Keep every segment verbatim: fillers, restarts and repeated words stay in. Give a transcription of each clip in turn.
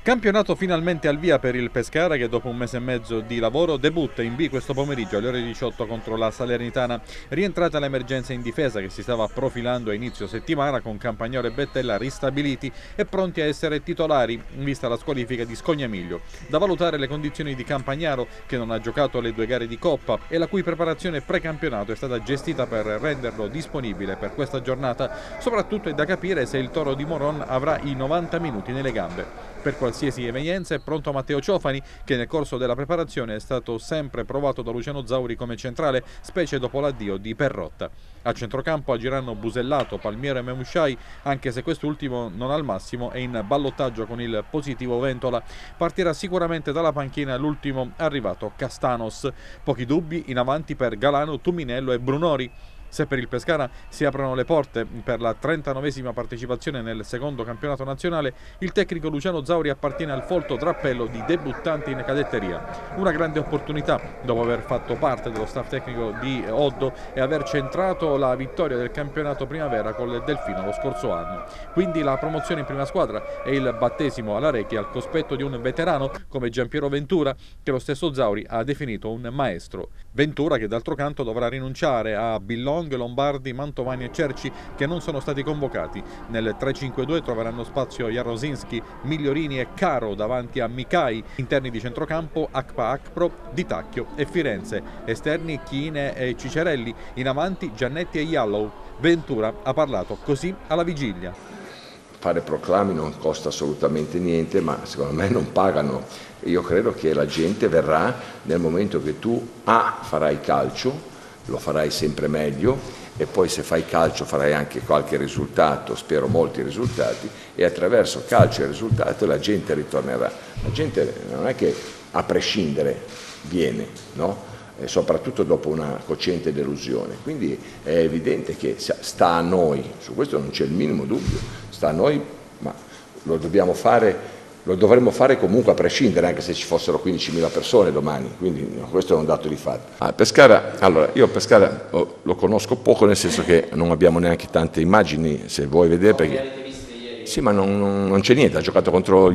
Campionato finalmente al via per il Pescara che dopo un mese e mezzo di lavoro debutta in B questo pomeriggio alle ore diciotto contro la Salernitana. Rientrata l'emergenza in difesa che si stava profilando a inizio settimana con Campagnolo e Bettella ristabiliti e pronti a essere titolari vista la squalifica di Scognamiglio. Da valutare le condizioni di Campagnaro che non ha giocato le due gare di Coppa e la cui preparazione precampionato è stata gestita per renderlo disponibile per questa giornata. Soprattutto è da capire se il Toro di Moron avrà i novanta minuti nelle gambe. Per qualsiasi evenienza è pronto Matteo Ciofani che nel corso della preparazione è stato sempre provato da Luciano Zauri come centrale, specie dopo l'addio di Perrotta. A centrocampo agiranno Busellato, Palmiero e Memusciai, anche se quest'ultimo non al massimo è in ballottaggio con il positivo Ventola. Partirà sicuramente dalla panchina l'ultimo arrivato Castanos. Pochi dubbi in avanti per Galano, Tuminello e Brunori. Se per il Pescara si aprono le porte per la trentanovesima partecipazione nel secondo campionato nazionale, il tecnico Luciano Zauri appartiene al folto drappello di debuttanti in cadetteria. Una grande opportunità dopo aver fatto parte dello staff tecnico di Oddo e aver centrato la vittoria del campionato primavera con il Delfino lo scorso anno. Quindi la promozione in prima squadra e il battesimo alla Recchi al cospetto di un veterano come Giampiero Ventura, che lo stesso Zauri ha definito un maestro. Ventura che d'altro canto dovrà rinunciare a Billon, Lombardi, Mantovani e Cerci che non sono stati convocati. Nel tre cinque due troveranno spazio Jarosinski, Migliorini e Caro davanti a Micai, interni di centrocampo Akpa Akpro, Di Tacchio e Firenze, esterni Chine e Cicerelli, in avanti Giannetti e Yallow. Ventura ha parlato così alla vigilia. Fare proclami non costa assolutamente niente, ma secondo me non pagano. Io credo che la gente verrà nel momento che tu A farai calcio, lo farai sempre meglio e poi se fai calcio farai anche qualche risultato, spero molti risultati, e attraverso calcio e risultato la gente ritornerà. La gente non è che a prescindere viene, no? E soprattutto dopo una cocente delusione, quindi è evidente che sta a noi, su questo non c'è il minimo dubbio, sta a noi, ma lo dobbiamo fare. Lo dovremmo fare comunque a prescindere, anche se ci fossero quindicimila persone domani, quindi no, questo è un dato di fatto. Ah, Pescara, allora, io Pescara oh, lo conosco poco, nel senso che non abbiamo neanche tante immagini, se vuoi vedere, perché... Sì, ma non, non, non c'è niente, ha giocato contro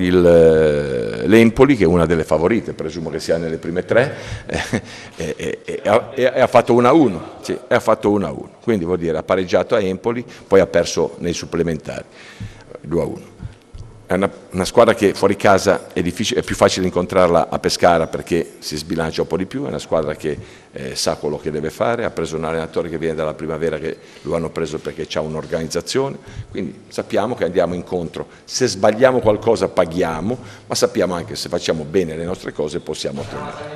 l'Empoli, che è una delle favorite, presumo che sia nelle prime tre, eh, e, e, e, e, e ha fatto uno a uno, sì, e ha fatto uno a uno, quindi vuol dire ha pareggiato a Empoli, poi ha perso nei supplementari, due a uno. È una, una squadra che fuori casa è, difficile, è più facile incontrarla a Pescara perché si sbilancia un po' di più, è una squadra che eh, sa quello che deve fare, ha preso un allenatore che viene dalla primavera, che lo hanno preso perché ha un'organizzazione, quindi sappiamo che andiamo incontro, se sbagliamo qualcosa paghiamo, ma sappiamo anche che se facciamo bene le nostre cose possiamo ottenere.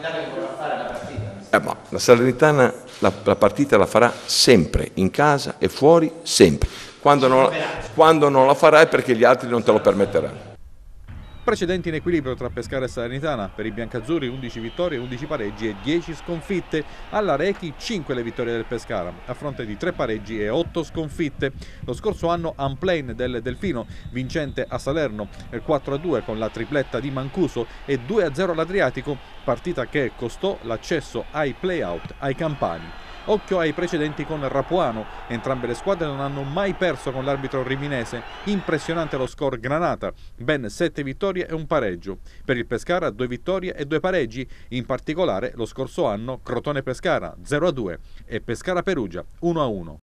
Eh, ma la Salernitana la, la partita la farà sempre, in casa e fuori, sempre. Quando non, quando non la farai perché gli altri non te lo permetteranno. Precedenti in equilibrio tra Pescara e Salernitana, per i biancazzurri undici vittorie, undici pareggi e dieci sconfitte. Alla Recchi cinque le vittorie del Pescara, a fronte di tre pareggi e otto sconfitte. Lo scorso anno Unplane del Delfino, vincente a Salerno, quattro a due con la tripletta di Mancuso e due a zero all'Adriatico, partita che costò l'accesso ai play-out ai Campani. Occhio ai precedenti con Rapuano, entrambe le squadre non hanno mai perso con l'arbitro riminese, impressionante lo score Granata, ben sette vittorie e un pareggio. Per il Pescara due vittorie e due pareggi, in particolare lo scorso anno Crotone Pescara zero a due e Pescara Perugia uno a uno.